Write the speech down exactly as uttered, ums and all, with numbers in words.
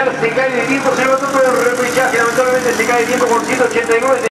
repechar, se cae de tiempo, se levantó todo el repechaje, lamentablemente se cae de tiempo con ciento ochenta y nueve.